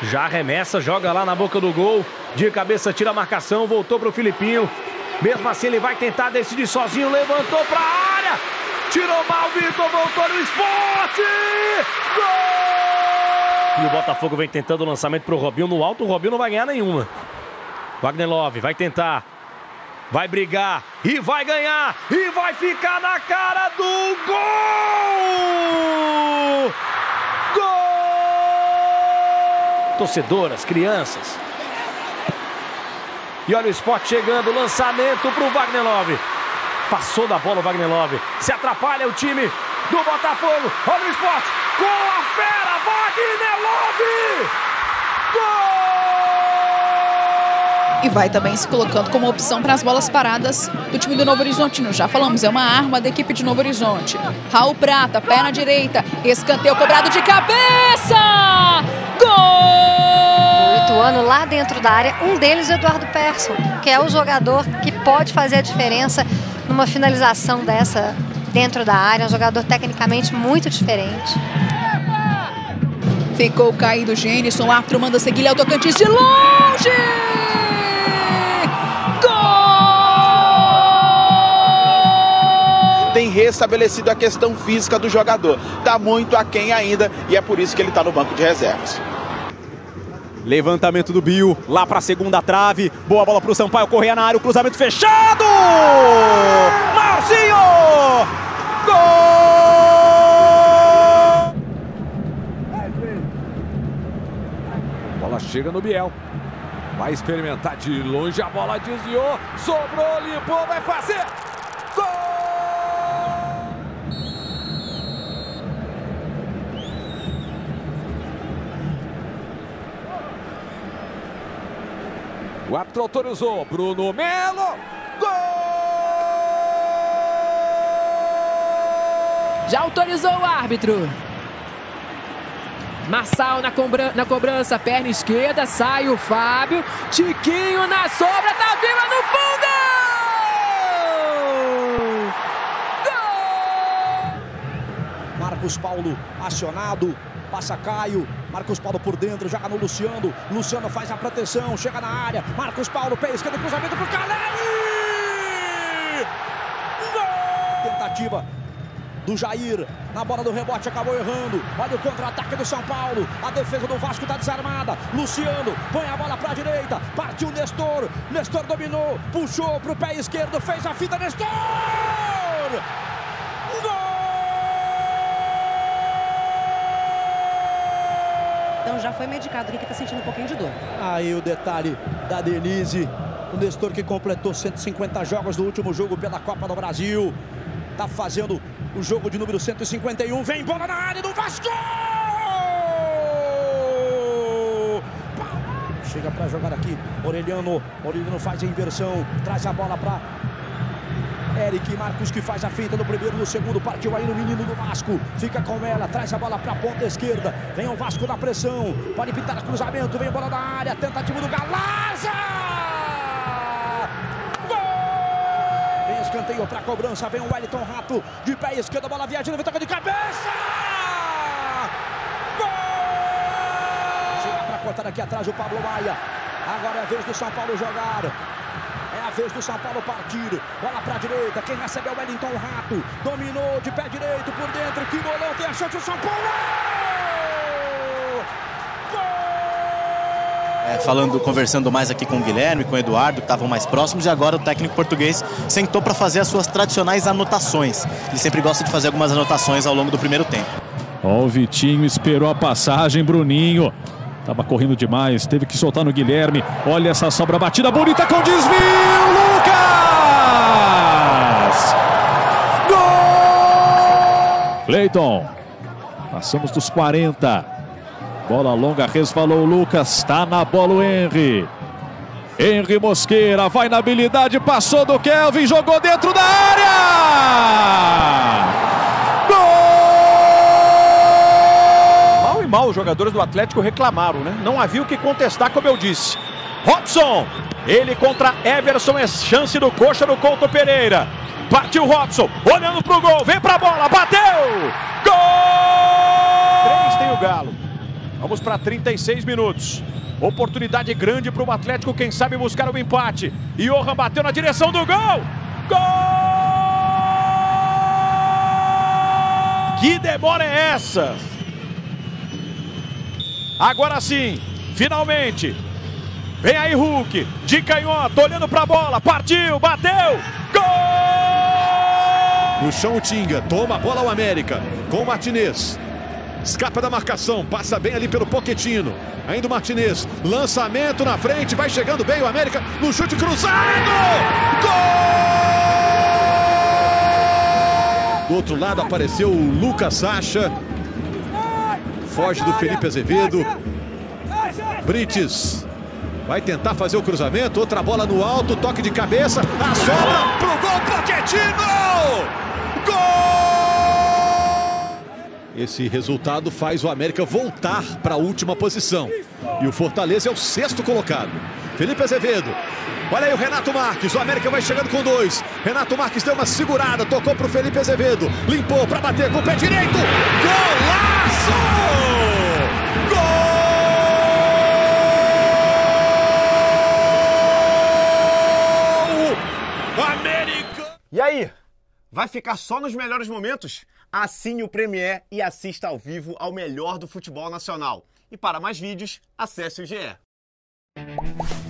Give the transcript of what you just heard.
Já arremessa, joga lá na boca do gol. De cabeça, tira a marcação, voltou pro Filipinho. Mesmo assim, ele vai tentar decidir sozinho. Levantou pra área. Tirou mal, Vitor, voltou no Sport. Gol! E o Botafogo vem tentando o lançamento pro Robinho. No alto, o Robinho não vai ganhar nenhuma. Wagner Love vai tentar. Vai brigar e vai ganhar. E vai ficar na cara do gol! Gol! Torcedoras, crianças. E olha o Sport chegando, lançamento pro Wagner Love. Passou da bola o Wagner Love. Se atrapalha o time do Botafogo. Olha o Sport com a fera, Wagner Love! Gol! E vai também se colocando como opção para as bolas paradas do time do Novo Horizontino. Já falamos, é uma arma da equipe de Novo Horizonte. Raul Prata, perna direita, escanteio cobrado de cabeça! Gol! O Ituano lá dentro da área, um deles é o Eduardo Persson, que é o jogador que pode fazer a diferença numa finalização dessa dentro da área, um jogador tecnicamente muito diferente. Ficou caído o Gênison, o árbitro manda seguir, é o Tocantins de longe! Tem restabelecido a questão física do jogador. Está muito aquém ainda e é por isso que ele está no banco de reservas. Levantamento do Bill, lá para a segunda trave. Boa bola para o Sampaio, correr na área, o cruzamento fechado! Marcinho! Gol! Bola chega no Biel. Vai experimentar de longe, a bola desviou. Sobrou, limpou, vai fazer! Gol! O árbitro autorizou. Bruno Melo. Gol! Já autorizou o árbitro. Marçal na cobrança. Perna esquerda. Sai o Fábio. Tiquinho na sobra. Tá viva no fundo! Gol! Marcos Paulo acionado. Passa Caio, Marcos Paulo por dentro, joga no Luciano. Luciano faz a proteção, chega na área. Marcos Paulo, pé esquerdo, cruzamento pro Caleri! Gol! Tentativa do Jair, na bola do rebote, acabou errando. Olha o contra-ataque do São Paulo. A defesa do Vasco está desarmada. Luciano põe a bola para a direita. Partiu Nestor. Nestor dominou, puxou pro pé esquerdo, fez a fita, Nestor! Então já foi medicado, ele que está sentindo um pouquinho de dor. Aí o detalhe da Denise, o Nestor que completou 150 jogos no último jogo pela Copa do Brasil. Tá fazendo o jogo de número 151, vem bola na área do Vasco! Chega para jogar aqui, Orelhano faz a inversão, traz a bola para Eric Marcos que faz a feita no primeiro, no segundo, partiu aí no menino do Vasco, fica com ela, traz a bola para a ponta esquerda, vem o Vasco na pressão, pode pintar cruzamento, vem bola na área, tentativa do Galaza! Gol! Vem escanteio para a cobrança, vem o Wellington Rato, de pé esquerdo, bola viajando, vem toca de cabeça! Gol! Chega para cortar aqui atrás o Pablo Maia, agora é a vez do São Paulo jogar. É a vez do São Paulo partir. Bola para a direita. Quem recebe é o Wellington Rato. Dominou de pé direito por dentro. Que bolão, tem a chance do São Paulo! Conversando mais aqui com o Guilherme, com o Eduardo, que estavam mais próximos. E agora o técnico português sentou para fazer as suas tradicionais anotações. Ele sempre gosta de fazer algumas anotações ao longo do primeiro tempo. Ó, o Vitinho esperou a passagem, Bruninho. Tava correndo demais, teve que soltar no Guilherme. Olha essa sobra batida bonita com desvio, Lucas! Gol! Cleiton, passamos dos 40. Bola longa, resvalou o Lucas, tá na bola o Henry. Henry Mosqueira, vai na habilidade, passou do Kelvin, jogou dentro da área! Mal, os jogadores do Atlético reclamaram, né? Não havia o que contestar, como eu disse. Robson, ele contra Everson, é chance do Coxa no Couto Pereira. Partiu Robson, olhando pro gol, vem pra bola, bateu! Gol! 3 tem o Galo. Vamos para 36 minutos. Oportunidade grande para o Atlético, quem sabe buscar o empate. Johan bateu na direção do gol. Gol! Que demora é essa? Agora sim, finalmente. Vem aí Hulk, de canhota, olhando para a bola. Partiu, bateu. Gol! No chão o Tinga, toma a bola o América. Com o Martinez. Escapa da marcação, passa bem ali pelo Pochettino. Ainda o Martinez, lançamento na frente, vai chegando bem o América no chute cruzado! Gol! Do outro lado apareceu o Lucas Sacha. Foge do Felipe Azevedo. Brites vai tentar fazer o cruzamento, outra bola no alto, toque de cabeça, a sobra pro gol, Pochettino! Gol! Esse resultado faz o América voltar para a última posição. E o Fortaleza é o 6º colocado. Felipe Azevedo. Olha aí o Renato Marques. O América vai chegando com 2. Renato Marques deu uma segurada. Tocou para o Felipe Azevedo. Limpou para bater com o pé direito. Golaço! Gol! América! E aí? Vai ficar só nos melhores momentos? Assine o Premier e assista ao vivo ao melhor do futebol nacional. E para mais vídeos, acesse o GE.